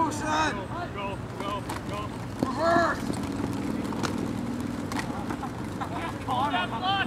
Motion! Go, go, go. Reverse! Hold that block!